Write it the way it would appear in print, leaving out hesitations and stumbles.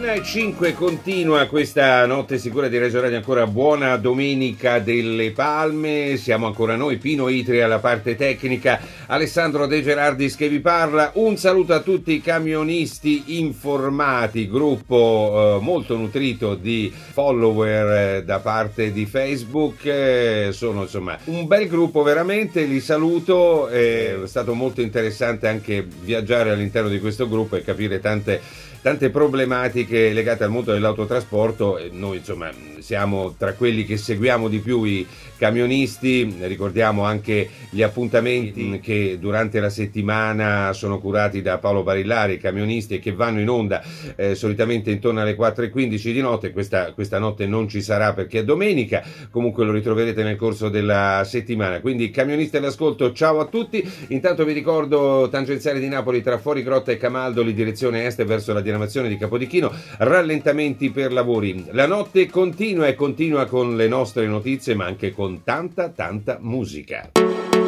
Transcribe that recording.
21:05 continua questa notte sicura di Reggio Radio, ancora buona domenica delle Palme, siamo ancora noi, Pino Itri alla parte tecnica, Alessandro De Gerardis che vi parla, un saluto a tutti i camionisti informati, gruppo molto nutrito di follower da parte di Facebook, sono insomma un bel gruppo veramente, li saluto, è stato molto interessante anche viaggiare all'interno di questo gruppo e capire tante problematiche legate al mondo dell'autotrasporto. Noi insomma siamo tra quelli che seguiamo di più i camionisti, ricordiamo anche gli appuntamenti che durante la settimana sono curati da Paolo Barillari, i camionisti, e che vanno in onda solitamente intorno alle 4:15 di notte. Questa notte non ci sarà perché è domenica, comunque lo ritroverete nel corso della settimana. Quindi camionisti all'ascolto, ciao a tutti. Intanto vi ricordo tangenziale di Napoli tra Fuorigrotta e Camaldoli, direzione est verso la diramazione di Capodichino, rallentamenti per lavori. La notte continua con le nostre notizie, ma anche con tanta musica.